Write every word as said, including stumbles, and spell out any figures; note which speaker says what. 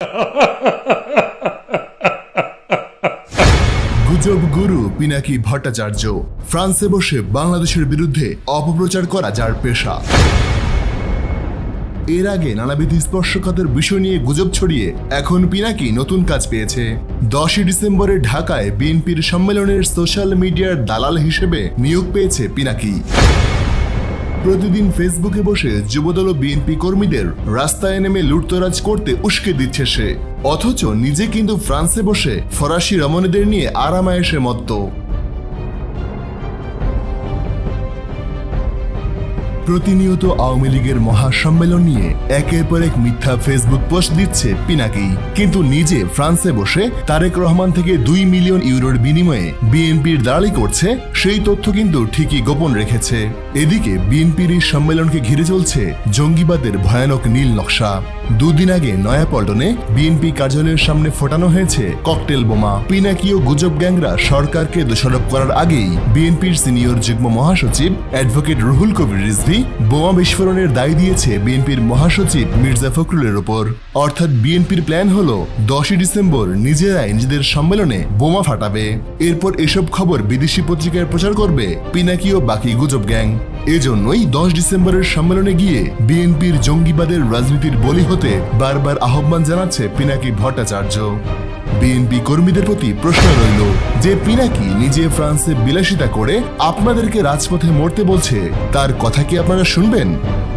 Speaker 1: গুজব গুরু পিনাকি ভট্টাচার্য ফ্রান্সে বসে বাংলাদেশের বিরুদ্ধে অপপ্রচার করা যার পেশা। এর আগে নানাবিধ স্পর্শকাতর বিষয় নিয়ে গুজব ছড়িয়ে এখন পিনাকি নতুন কাজ পেয়েছে। দশই ডিসেম্বরে ঢাকায় বিএনপির সম্মেলনের সোশ্যাল মিডিয়ার দালাল হিসেবে নিয়োগ পেয়েছে পিনাকি। প্রতিদিন ফেসবুকে বসে যুবদল ও বিএনপি কর্মীদের রাস্তায় নেমে লুটতরাজ করতে উস্কে দিচ্ছে সে, অথচ নিজে কিন্তু ফ্রান্সে বসে ফরাসি রমণীদের নিয়ে আরামায়েশে মত্ত। প্রতিনিয়ত আওয়ামী লীগের মহাসম্মেলন নিয়ে একের পর এক মিথ্যা ফেসবুক পোস্ট দিচ্ছে পিনাকি, কিন্তু নিজে ফ্রান্সে বসে তারেক রহমান থেকে দুই মিলিয়ন ইউরোর বিনিময়ে বিএনপির দালালি করছে সেই তথ্য কিন্তু ঠিকই গোপন রেখেছে। এদিকে বিএনপির এই সম্মেলনকে ঘিরে চলছে জঙ্গিবাদের ভয়ানক নীল নকশা। দুদিন আগে নয়াপল্টনে বিএনপি কার্যালয়ের সামনে ফোটানো হয়েছে ককটেল বোমা। পিনাকি ও গুজব গ্যাংরা সরকারকে দোষারোপ করার আগেই বিএনপির সিনিয়র যুগ্ম মহাসচিব অ্যাডভোকেট রুহুল কবির রিজভী বোমা বিস্ফোরণের দায় দিয়েছে বিএনপির মহাসচিব মির্জা ফখরুলের ওপর। অর্থাৎ বিএনপির প্ল্যান হলো দশই ডিসেম্বর নিজেরাই নিজেদের সম্মেলনে বোমা ফাটাবে। এরপর এসব খবর বিদেশি পত্রিকায় প্রচার করবে পিনাকি ও বাকি গুজব গ্যাং। এজন্যই দশ ডিসেম্বরের সম্মেলনে গিয়ে বিএনপির জঙ্গিবাদের রাজনীতির বলি হতে বারবার আহ্বান জানাচ্ছে পিনাকি ভট্টাচার্য। বিএনপি কর্মীদের প্রতি প্রশ্ন রইল যে পিনাকি নিজে ফ্রান্সে বিলাসিতা করে আপনাদেরকে রাজপথে মরতে বলছে, তার কথা কি আপনারা শুনবেন?